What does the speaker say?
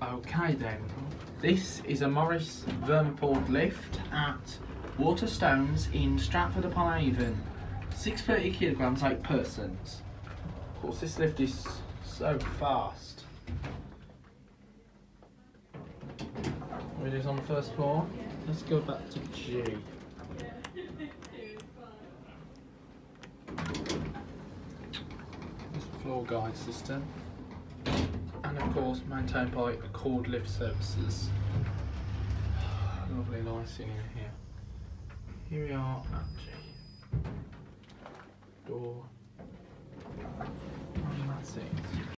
Okay then, this is a Morris Vermaport lift at Waterstones in Stratford upon Avon. 630 kilograms, 8 persons. Of course, this lift is so fast. It is on the first floor. Let's go back to G. This floor guide system. And of course maintained by Accord Lift Services. Lovely lighting in here. Here we are at G. Door. And that's it.